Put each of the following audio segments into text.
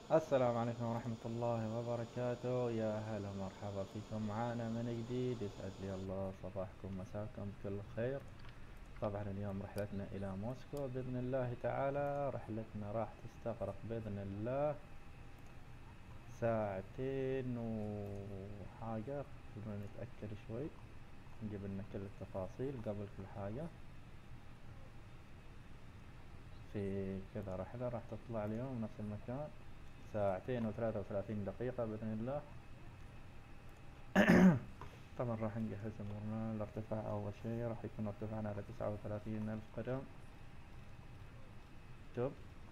السلام عليكم ورحمة الله وبركاته. يا هلا مرحبا فيكم معانا من جديد. يسعد لي الله صباحكم مساكم بكل خير. طبعا اليوم رحلتنا إلى موسكو بإذن الله تعالى. رحلتنا راح تستغرق بإذن الله ساعتين وحاجة. خلونا نتأكد شوي نجيب لنا كل التفاصيل قبل كل حاجة. في كذا رحلة راح تطلع اليوم نفس المكان، ساعتين و33 دقيقة بإذن الله. طبعا راح نجهز أمورنا. الارتفاع أول شي راح يكون ارتفاعنا على 39,000 قدم. توب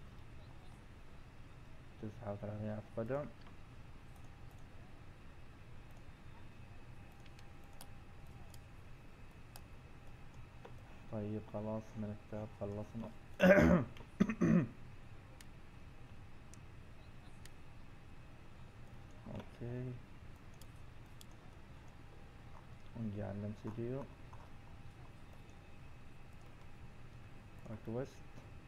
39,000 قدم. طيب خلاص من الكتاب خلصنا. اوكي نجي على الامسيديو ريكوست.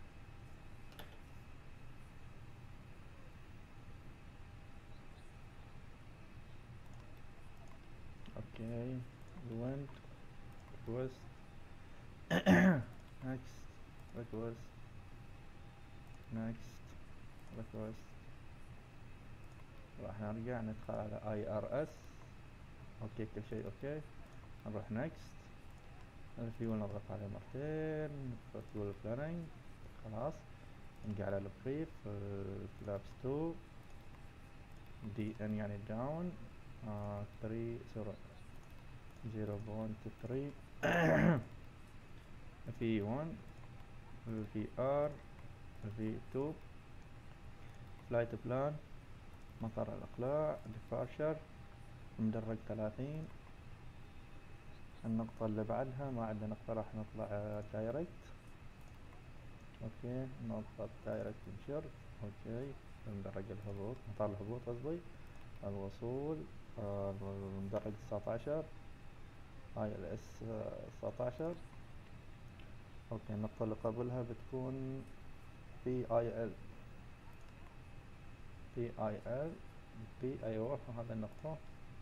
اوكي ويند ريكوست. نكست ريكوست. نكست ريكوست. راح نرجع ندخل على اي ار اس. اوكي كل شيء اوكي. نروح نكست. الفيول نضغط عليه مرتين. فيول بلاننج خلاص. نجي على البريف فلابس 2 دي ان يعني داون 3 0.3 في 1 في ار في 2 فلايت بلان مطار الإقلاع ديبارشر مدرج 30. النقطة اللي بعدها ما عندنا نقطة راح نطلع دايركت. اوكي نقطة دايركت انشر. اوكي مدرج الهبوط مطار الهبوط قصدي الوصول المدرج 19 هاي الاس 19. اوكي النقطة اللي قبلها بتكون بي اي ال بي اي ال بي ايوه هذا النقطة.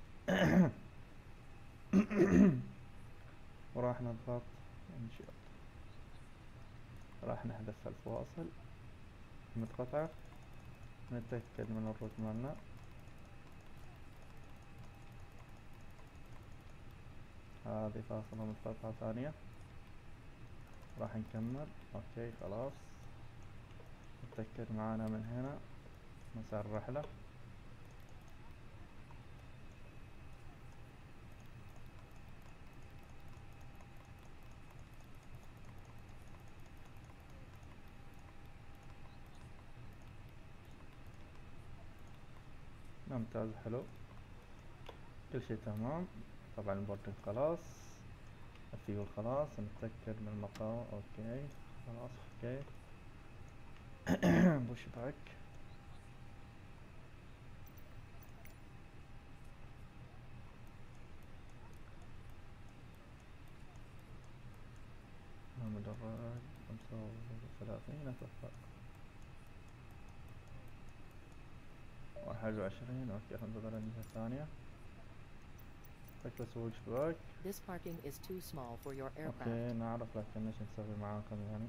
وراح نضغط انشر. راح نحذف الفواصل متقطعة. نتأكد من الروت مالنا. هذه فاصلة متقطعة ثانية. راح نكمل. اوكي خلاص نتأكد معانا من هنا مسار الرحلة. ممتاز حلو كل شي تمام. طبعا البورتنج خلاص. الفيول خلاص. نتأكد من المقام. اوكي خلاص اوكي. بوش باك. مدرج 35 اتوقع 21. اوكي خلينا ننتظر الجهة الثانية. ركز وش باك. This parking is too small for your aircraft. اوكي نعرف لكن ايش نسوي معاكم يعني.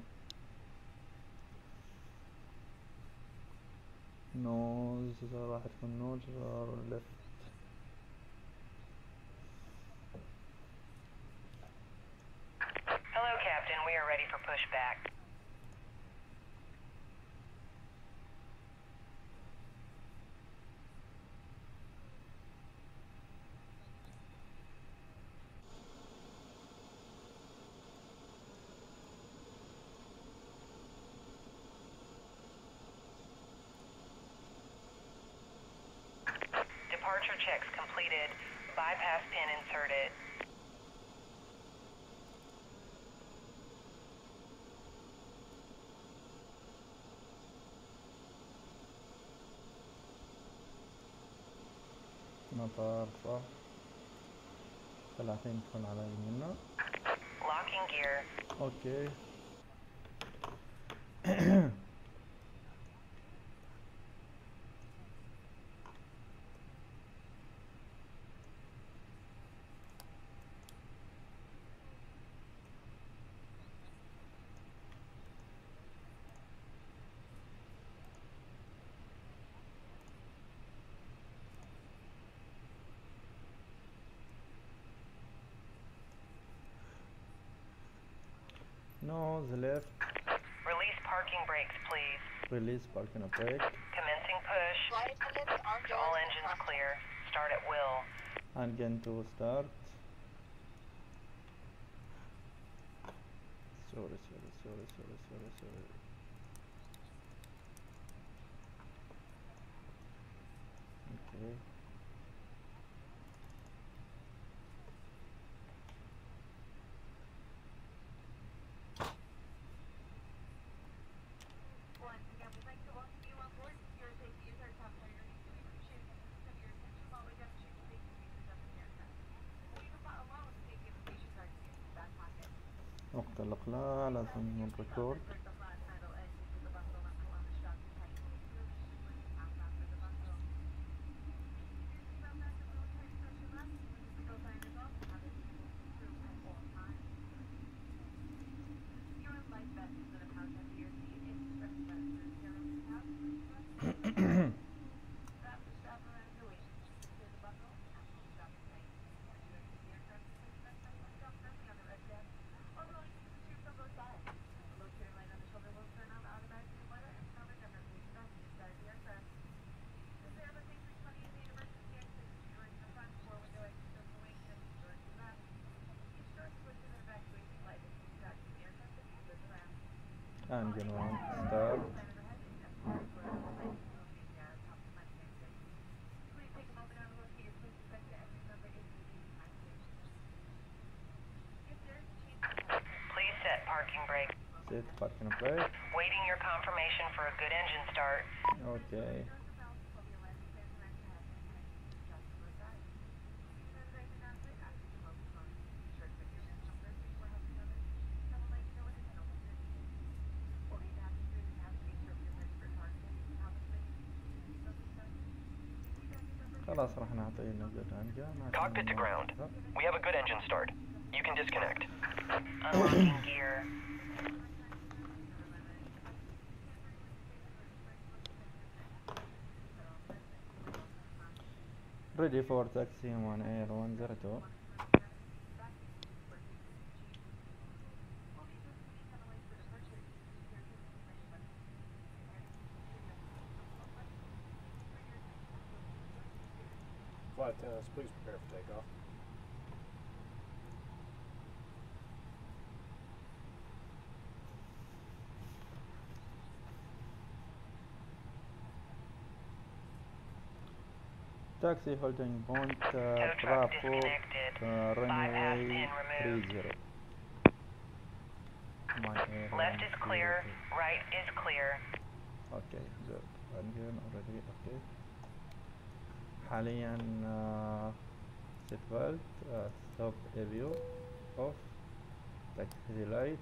نوز راح تكون نوز ليفت. Hello, Captain. We are ready for pushback. Departure checks completed. Bypass pin inserted. مطار صح 30 تكون على يميننا. Locking gear. اوكي. nose left, Release parking brakes, please. release parking brake, Commencing push. All engines clear. Start at will. and again to start. Sorry. Okay. وقت الإقلاع لازم نركورد. Engine 1 start. Please set parking brake. Set parking brake. Waiting your confirmation for a good engine start. Okay. خلاص راح نعطيه good engine. Cockpit to ground. We have a good engine start. You can disconnect. Unlocking gear. Ready for taxi 1 Air 102. Flight attendants, please prepare for takeoff. Taxi holding point Tow truck Bravo disconnected. runway Bypass pin removed. 30. 1 Air Left is clear. 102. Right is clear. Okay, good. Engine already okay. حاليا seat belt, stop AVO off, taxi light.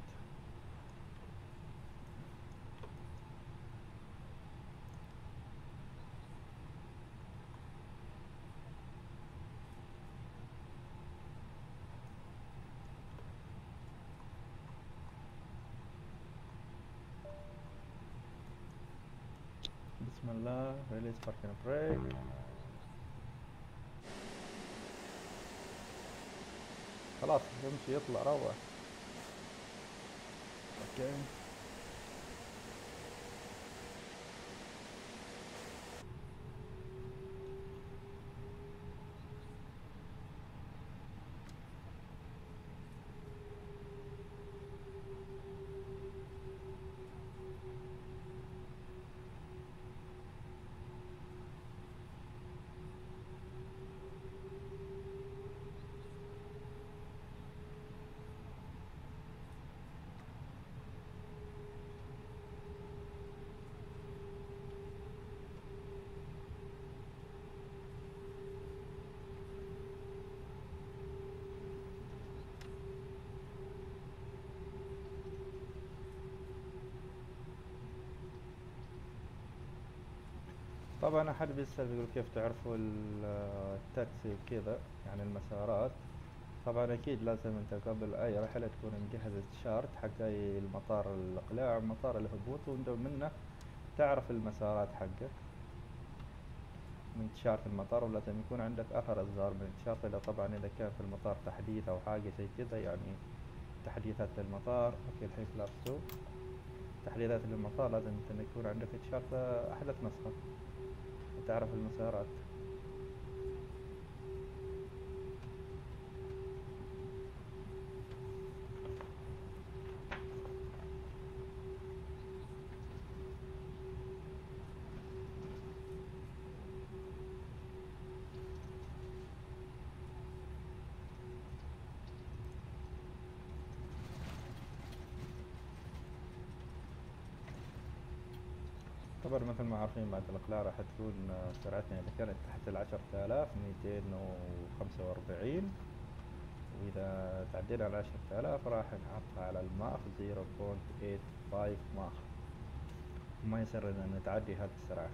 بسم الله. release parking brake. خلاص يمشي يطلع روح. اوكي. طبعا احد بيسأل بيقول كيف تعرفوا التاكسي وكذا، يعني المسارات. طبعا اكيد لازم انت قبل اي رحلة تكون مجهز الشارت حق اي المطار الاقلاع ومطار الهبوط، وانت منه تعرف المسارات حقك من شارت المطار، ولازم يكون عندك اخر اصدار من الشارت، اذا طبعا اذا كان في المطار تحديث او حاجة زي كذا يعني تحديثات للمطار. اوكي الحين كلاس 2 تحديثات للمطار، لازم انت يكون عندك تشارت احدث نسخة وتعرف المسارات. طبعا مثل ما عارفين بعد الإقلاع راح تكون سرعتنا إذا كانت تحت 10,000 245، وإذا تعدينا على 10,000 راح نحطها على الماخ 0.85 ماخ، وما يصير إن نتعدي هذه السرعة.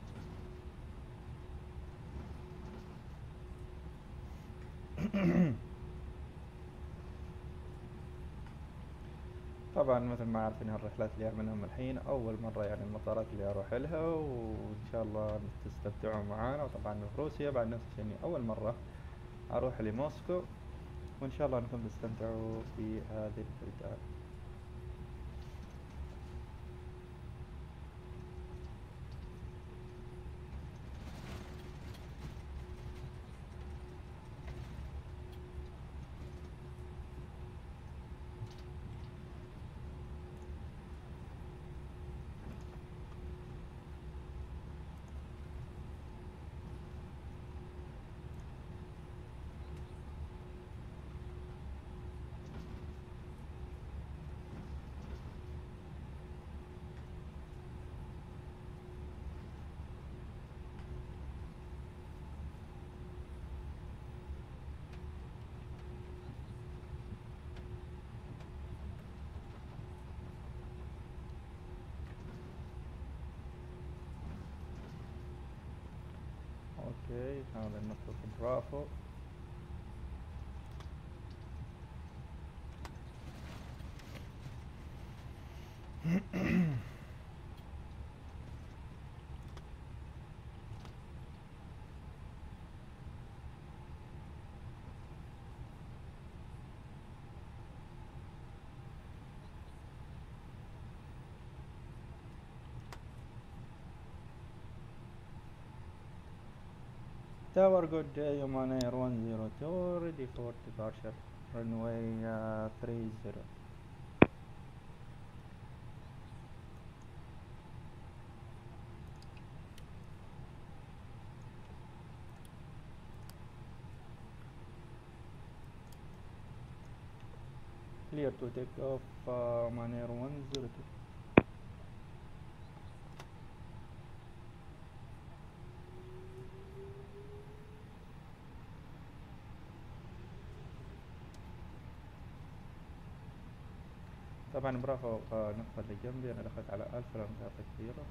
طبعا مثل ما عارفين هالرحلات اللي أعملهم الحين أول مرة، يعني المطارات اللي أروح لها، وإن شاء الله تستمتعوا معانا. وطبعا في روسيا بعد نفس الشيء أول مرة أروح لموسكو، وإن شاء الله أنكم تستمتعوا في هذه البلدان. اوكي هذا نطلق برافو. Tower, good day, Oman Air 102, ready for departure, runway 30. Clear to take off, Oman Air 102. طبعا برافو. النقطة اللي جنبي أنا دخلت على 1000 مسافة كبيرة.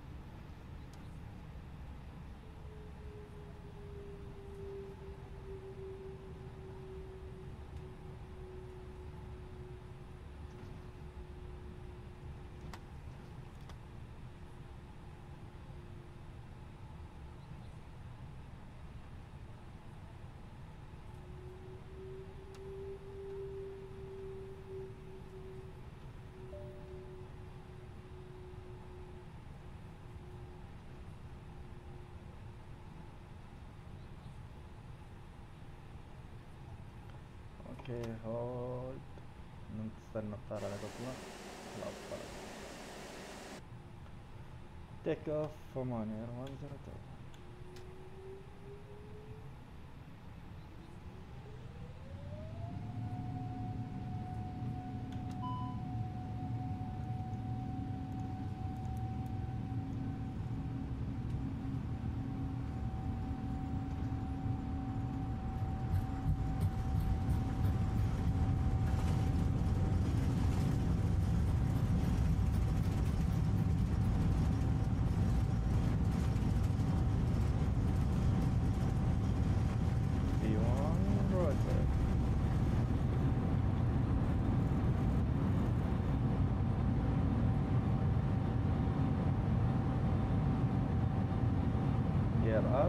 اوكي هولد، نستنى الطائرة على تطلع. خلاص خلاص. تيك اوف Oman Air 102. Gear up.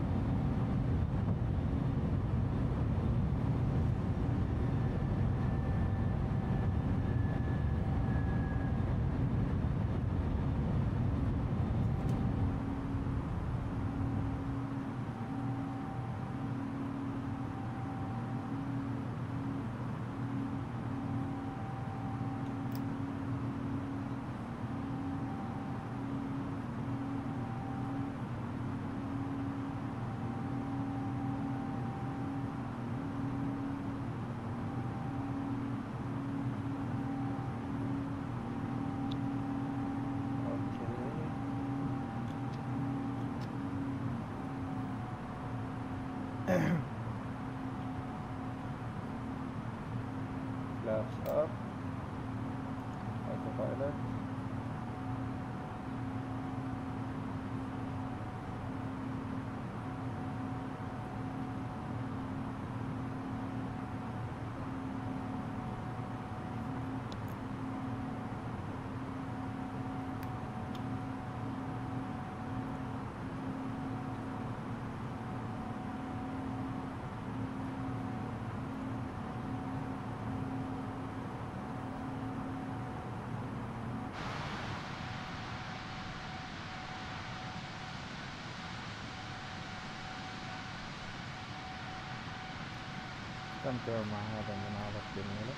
flaps up, autopilot. استمتعوا مع هذا المناظر الجميلة.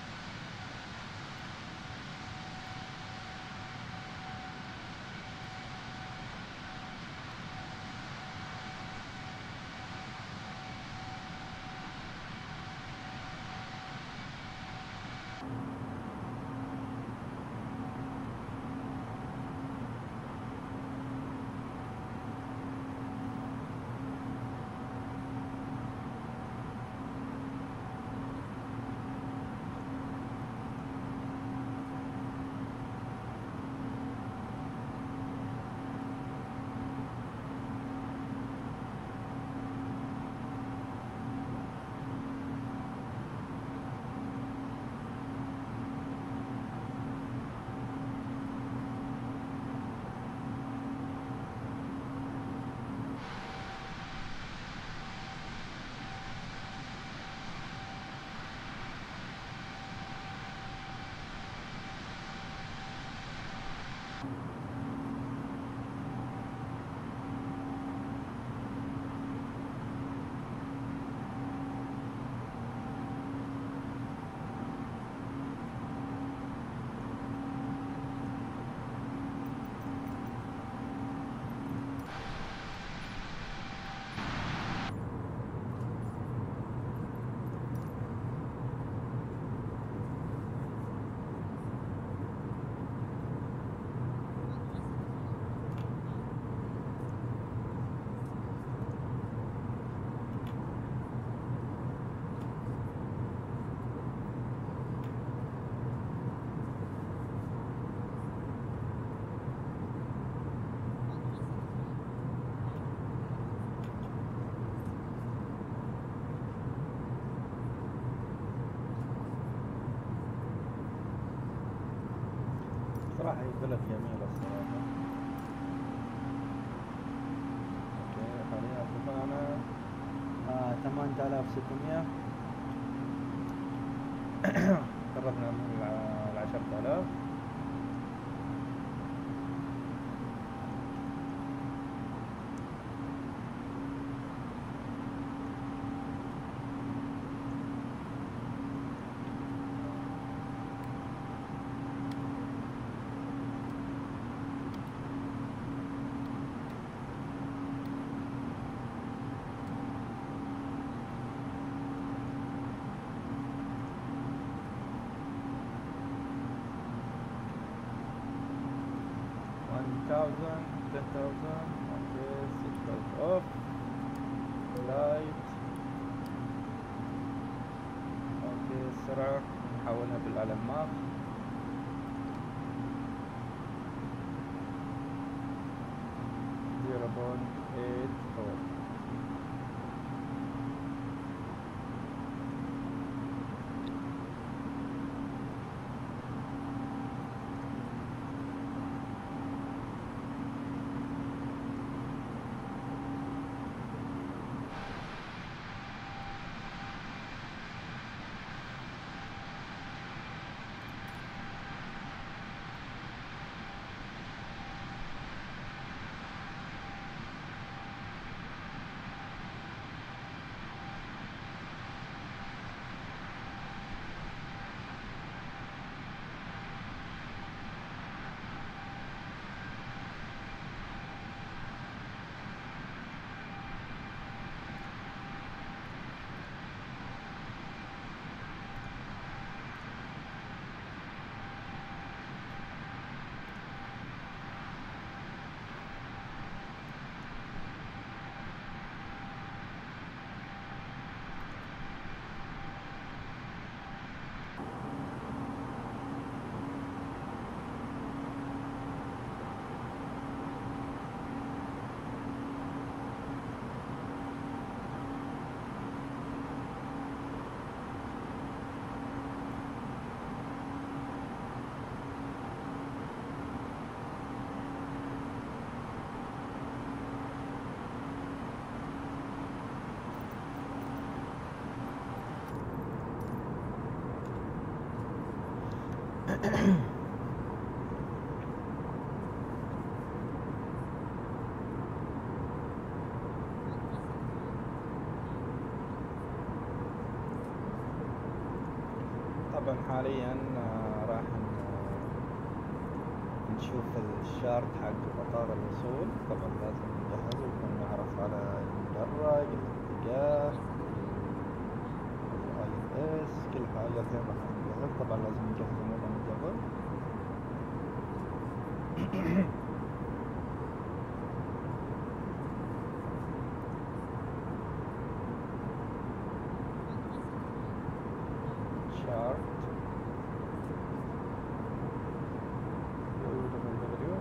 صراحة هي بلد جميلة الصراحة. اوكي حاليا ارتفاعنا 8600. قربنا من 10,000. $1,000, $10,000. okay, seatbelt off, light. اوكي السرعة نحولها بالألماف. زيرو بوينت 84. طبعا حاليا راح نشوف الشارت حق مطار الوصول. طبعا لازم نجهز ونكون نعرف على المدرج، الاتجاه، ILS، كل حاجة زين راح نجهز. طبعا لازم نجهز أمورنا من قبل. شارت www.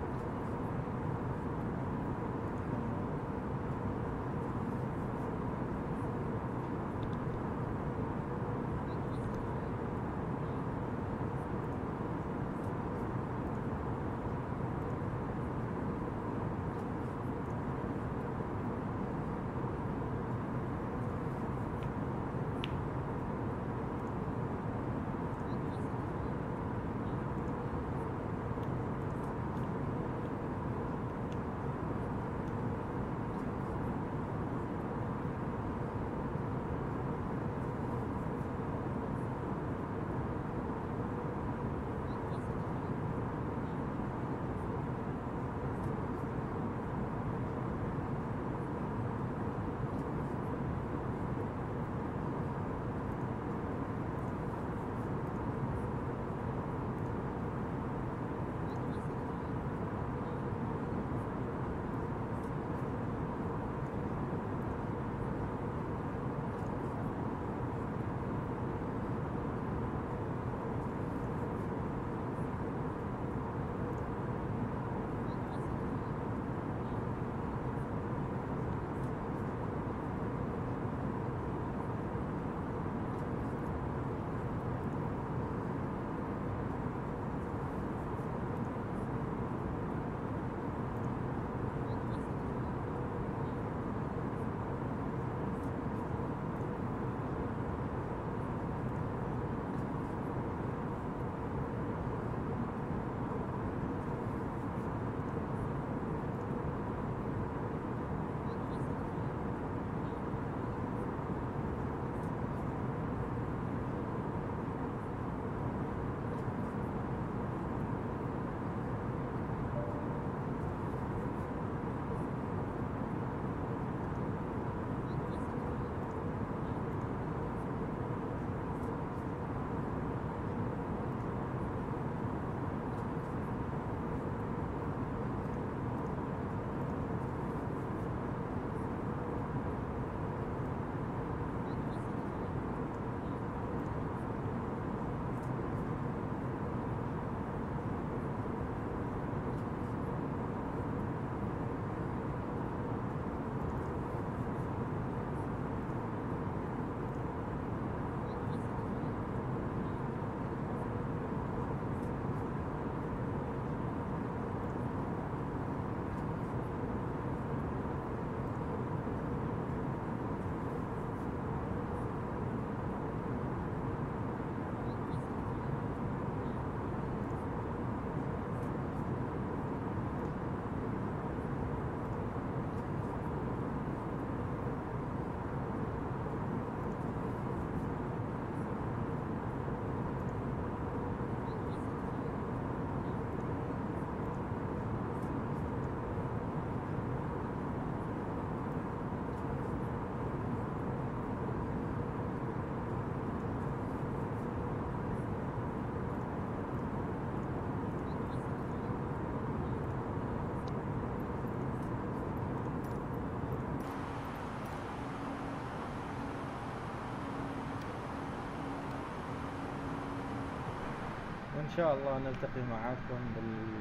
وإن شاء الله نلتقي معكم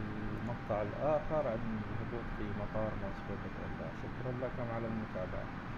بالمقطع الآخر عند الهبوط في مطار مسقط. شكرا لكم على المتابعة.